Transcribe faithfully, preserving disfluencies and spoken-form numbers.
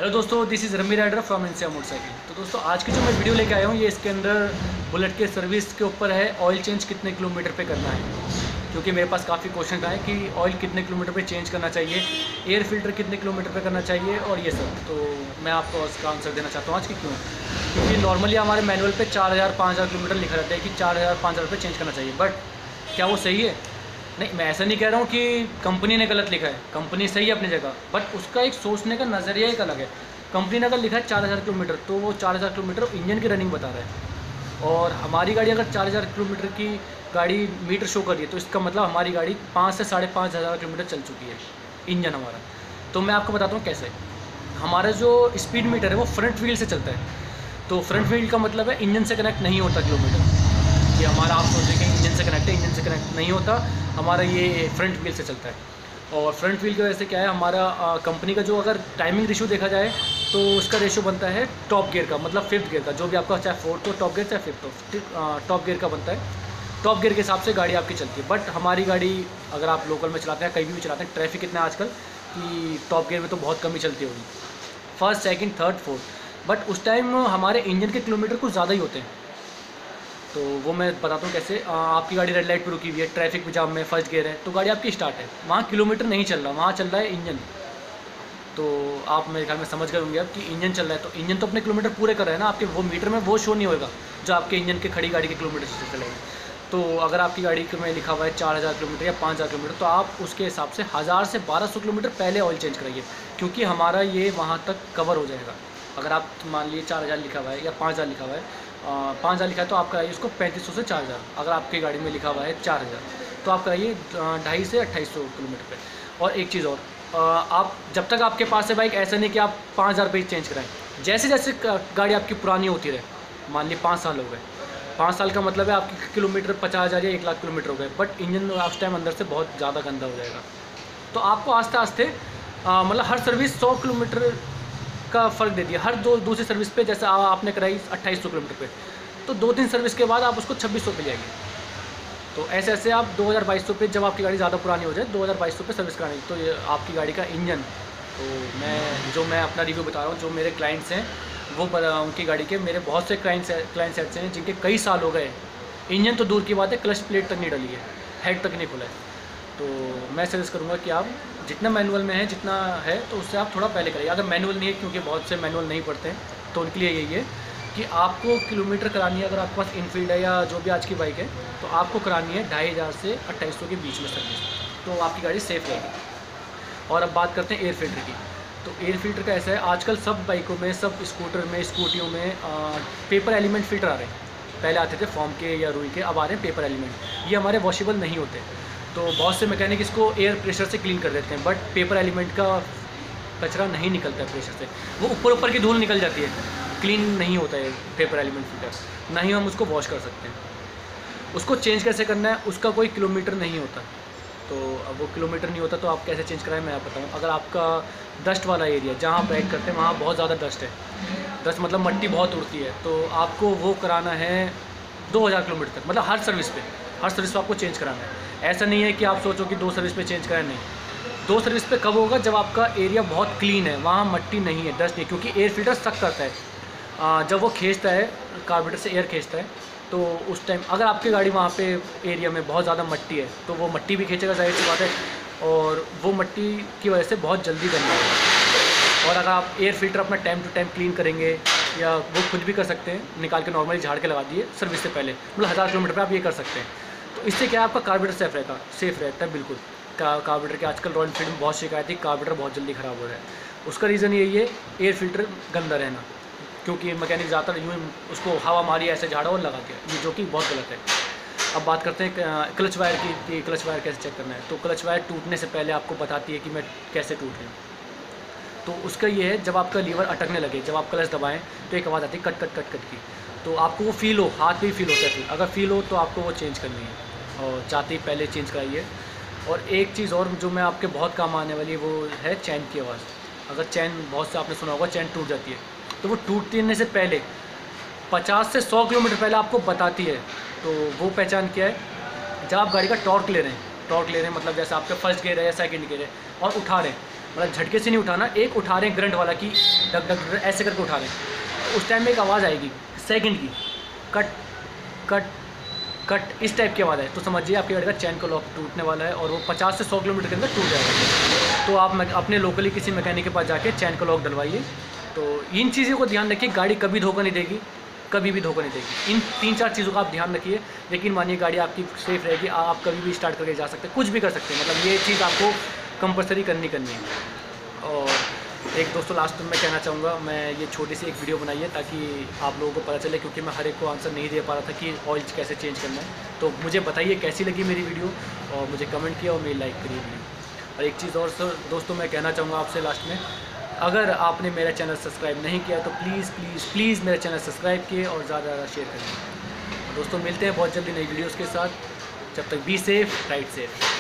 Hello दोस्तों, this is Rami rider from Insia motorcycle. तो दोस्तों आज की जो मैं वीडियो लेके आया हूँ ये इसके अंदर बुलेट के सर्विस के ऊपर है। ऑयल चेंज कितने किलोमीटर पे करना है, क्योंकि मेरे पास काफ़ी क्वेश्चन आए कि ऑयल कितने किलोमीटर पे चेंज करना चाहिए, एयर फिल्टर कितने किलोमीटर पे करना चाहिए और ये सब। तो मैं आपको उसका आंसर देना चाहता हूँ आज की क्यों। क्योंकि नॉर्मली हमारे मैनुअल पे चार हज़ार पाँच हज़ार किलोमीटर लिखा रहता है कि चार हज़ार पाँच हज़ार पे चेंज करना चाहिए, बट क्या वो सही है? नहीं, मैं ऐसा नहीं कह रहा हूँ कि कंपनी ने गलत लिखा है, कंपनी सही है अपनी जगह, बट उसका एक सोचने का नज़रिया एक अलग है। कंपनी ने अगर लिखा है चार हज़ार किलोमीटर तो वो चार हज़ार किलोमीटर इंजन की रनिंग बता रहा है, और हमारी गाड़ी अगर चार हज़ार किलोमीटर की गाड़ी मीटर शो कर रही है तो इसका मतलब हमारी गाड़ी पाँच से साढ़े पाँच हज़ार किलोमीटर चल चुकी है इंजन हमारा। तो मैं आपको बताता हूँ कैसे। हमारा जो स्पीड मीटर है वो फ्रंट व्हील से चलता है। तो फ्रंट व्हील का मतलब है इंजन से कनेक्ट नहीं होता किलोमीटर, कि हमारा आप सोचें कि इंजन से कनेक्ट है, इंजन से कनेक्ट नहीं होता, हमारा ये फ्रंट व्हील से चलता है। और फ्रंट व्हील की वजह से क्या है, हमारा आ, कंपनी का जो अगर टाइमिंग रेशियो देखा जाए तो उसका रेशियो बनता है टॉप गियर का, मतलब फिफ्थ गियर का, जो भी आपका चाहे फोर्थ हो टॉप गियर चाहे फिफ्थ हो, टॉप गियर का बनता है। टॉप गियर के हिसाब से गाड़ी आपकी चलती है। बट हमारी गाड़ी अगर आप लोकल में चलाते हैं, कहीं भी चलाते हैं, ट्रैफिक इतना है आजकल कि टॉप गियर में तो बहुत कम ही चलती होगी, first second third fourth. But उस टाइम हमारे इंजन के किलोमीटर कुछ ज़्यादा ही होते हैं। तो वो मैं बताता हूँ कैसे। आ, आपकी गाड़ी रेड लाइट पर रुकी हुई है, ट्रैफिक में जाम में, फर्स्ट गियर है, तो गाड़ी आपकी स्टार्ट है, वहाँ किलोमीटर नहीं चल रहा, वहाँ चल रहा है इंजन। तो आप मेरे ख्याल में समझ गए होंगे अब कि इंजन चल रहा है, तो इंजन तो अपने किलोमीटर पूरे कर रहा है ना, आपके वो मीटर में वो शो नहीं होगा जो आपके इंजन के खड़ी गाड़ी के किलोमीटर से चलेगा। तो अगर आपकी गाड़ी में लिखा हुआ है चार हज़ार किलोमीटर या पाँच हज़ार किलोमीटर, तो आप उसके हिसाब से हज़ार से बारह सौ किलोमीटर पहले ऑयल चेंज कराइए, क्योंकि हमारा ये वहाँ तक कवर हो जाएगा। अगर आप मान लीजिए चार हज़ार लिखा हुआ है या पाँच हज़ार लिखा हुआ है, पाँच हज़ार लिखा है तो आप कराइए उसको पैंतीस सौ से चार हज़ार। अगर आपकी गाड़ी में लिखा हुआ है चार हज़ार तो आप कराइए ढाई से अट्ठाईस सौ किलोमीटर पे। और एक चीज़ और, आ, आप जब तक आपके पास है बाइक, ऐसा नहीं कि आप पाँच हज़ार पे चेंज कराएं। जैसे जैसे गाड़ी आपकी पुरानी होती रहे, मान ली पाँच साल हो गए, पाँच साल का मतलब है आपकी किलोमीटर पचास हज़ार या एक लाख किलोमीटर हो गए, बट इंजन उस टाइम अंदर से बहुत ज़्यादा गंदा हो जाएगा। तो आपको आस्ते आस्ते मतलब हर सर्विस सौ किलोमीटर का फ़र्क दे दिया। हर दो दूसरी सर्विस पे जैसे आ, आपने कराई अट्ठाईस सौ किलोमीटर पे, तो दो तीन सर्विस के बाद आप उसको छब्बीस सौ पे जाएंगे। तो ऐसे ऐसे आप दो हज़ार बाईस सौ पे, जब आपकी गाड़ी ज़्यादा पुरानी हो जाए, दो हज़ार बाईस सौ पे सर्विस करानी, तो ये आपकी गाड़ी का इंजन। तो मैं जो मैं अपना रिव्यू बता रहा हूँ, जो मेरे क्लाइंट्स हैं वो उनकी गाड़ी के, मेरे बहुत से क्लाइंट्स क्लाइंट्स ऐसे हैं जिनके कई साल हो गए, इंजन तो दूर की बात है, क्लच प्लेट तक नहीं डली है, हेड तक नहीं खुला है। तो मैं सजेस्ट करूँगा कि आप जितना मैनुअल में है, जितना है तो उससे आप थोड़ा पहले करिए। अगर मैनुअल नहीं है, क्योंकि बहुत से मैनुअल नहीं पढ़ते हैं, तो उनके लिए यही है कि आपको किलोमीटर करानी है, अगर आपके पास इनफील्ड है या जो भी आज की बाइक है, तो आपको करानी है ढाई हज़ार से अट्ठाईस सौ के बीच में सर्विस, तो आपकी गाड़ी सेफ़ रहेगी। और अब बात करते हैं एयर फिल्टर की। तो एयर फिल्टर का ऐसा है, आजकल सब बाइकों में, सब स्कूटर में, स्कूटियों में आ, पेपर एलिमेंट फिल्टर आ रहे हैं। पहले आते थे फॉर्म के या रुई के, अब आ रहे हैं पेपर एलिमेंट। ये हमारे वॉशेबल नहीं होते, तो बहुत से मैकेनिक इसको एयर प्रेशर से क्लीन कर देते हैं, बट पेपर एलिमेंट का कचरा नहीं निकलता है प्रेशर से, वो ऊपर ऊपर की धूल निकल जाती है, क्लीन नहीं होता है पेपर एलिमेंट फिल्टर, ना ही हम उसको वॉश कर सकते हैं। उसको चेंज कैसे करना है, उसका कोई किलोमीटर नहीं होता। तो अब वो किलोमीटर नहीं होता तो आप कैसे चेंज कराएं, मैं आप बताऊँ। अगर आपका डस्ट वाला एरिया जहाँ आप राइड करते हैं वहाँ बहुत ज़्यादा डस्ट है, डस्ट मतलब मट्टी बहुत उड़ती है, तो आपको वो कराना है दो हज़ार किलोमीटर तक, मतलब हर सर्विस पे, हर सर्विस पे आपको चेंज कराना है। ऐसा नहीं है कि आप सोचो कि दो सर्विस पे चेंज कराएं, नहीं। दो सर्विस पे कब होगा, जब आपका एरिया बहुत क्लीन है, वहाँ मट्टी नहीं है, डस्ट नहीं, क्योंकि एयर फिल्टर सक करता है। आ, जब वो खींचता है, कार्बोरेटर से एयर खींचता है, तो उस टाइम अगर आपकी गाड़ी वहाँ पे एरिया में बहुत ज़्यादा मट्टी है, तो वो मट्टी भी खींचेगा, जाहिर सी बात है, और वो मट्टी की वजह से बहुत जल्दी गंदा होगा। और अगर आप एयर फिल्टर अपना टाइम टू टाइम क्लीन करेंगे, या वो खुद भी कर सकते हैं, निकाल के नॉर्मली झाड़ के लगा दिए सर्विस से पहले, मतलब हज़ार किलोमीटर पर आप ये कर सकते हैं। तो इससे क्या है, आपका कार्बोरेटर सेफ रहेगा, सेफ़ रहता है बिल्कुल। का कार्बोरेटर के आजकल रॉयल एनफील्ड में बहुत शिकायत थी, कार्बोरेटर बहुत जल्दी ख़राब हो रहा है। उसका रीज़न यही है, एयर फिल्टर गंदा रहना, क्योंकि मैकेनिक ज़्यादातर यूँ उसको हवा मारी ऐसे झाड़ा और लगा के, ये जो कि बहुत गलत है। अब बात करते हैं क्लच वायर की कि क्लच वायर कैसे चेक करना है। तो क्लच वायर टूटने से पहले आपको बताती है कि मैं कैसे टूट रही हूँ। तो उसका ये है, जब आपका लीवर अटकने लगे, जब आप क्लच दबाएं तो एक आवाज़ आती है कट कट कट कट की, तो आपको वो फील हो, हाथ पे ही फील होता है फील, अगर फील हो तो आपको वो चेंज करनी है, और चाहते ही पहले चेंज कराइए। और एक चीज़ और जो मैं आपके बहुत काम आने वाली है, वो है चैन की आवाज़। अगर चैन, बहुत से आपने सुना होगा चैन टूट जाती है, तो वो टूटने से पहले पचास से सौ किलोमीटर पहले आपको बताती है। तो वो पहचान क्या है, जब आप गाड़ी का टॉर्क ले रहे हैं, टॉर्क ले रहे हैं मतलब जैसे आपका फर्स्ट गियर है या सेकंड गियर है और उठा रहे हैं, मतलब झटके से नहीं उठाना, एक उठा रहे हैं करंट वाला कि डग डग डग ऐसे करके उठा रहे हैं, उस टाइम में एक आवाज़ आएगी सेकंड की, कट कट कट इस टाइप की आवाज़ है, तो समझिए आपके गाड़ी का चैन का लॉक टूटने वाला है और वो पचास से सौ किलोमीटर के अंदर टूट जाएगा। तो आप अपने लोकली किसी मैकेनिक के पास जाके चैन का लॉक डलवाइए। तो इन चीज़ों को ध्यान रखिए, गाड़ी कभी धोखा नहीं देगी, कभी भी धोखा नहीं देगी। इन तीन चार चीज़ों का आप ध्यान रखिए, यकीन मानिए गाड़ी आपकी सेफ़ रहेगी, आप कभी भी स्टार्ट करके जा सकते हैं, कुछ भी कर सकते हैं। मतलब ये चीज़ आपको कंपलसरी करनी करनी है। और एक दोस्तों लास्ट में मैं कहना चाहूँगा, मैं ये छोटी सी एक वीडियो बनाई है ताकि आप लोगों को पता चले, क्योंकि मैं हर एक को आंसर नहीं दे पा रहा था कि ऑयल कैसे चेंज करना है। तो मुझे बताइए कैसी लगी मेरी वीडियो और मुझे कमेंट किया और मेरी लाइक करिए वीडियो। और एक चीज़ और सर दोस्तों मैं कहना चाहूँगा आपसे लास्ट में, अगर आपने मेरा चैनल सब्सक्राइब नहीं किया तो प्लीज़ प्लीज़ प्लीज़ मेरा चैनल सब्सक्राइब किए और ज़्यादा ज़्यादा शेयर करें। दोस्तों मिलते हैं बहुत जल्दी नई वीडियोज़ के साथ, जब तक बी सेफ, राइड सेफ।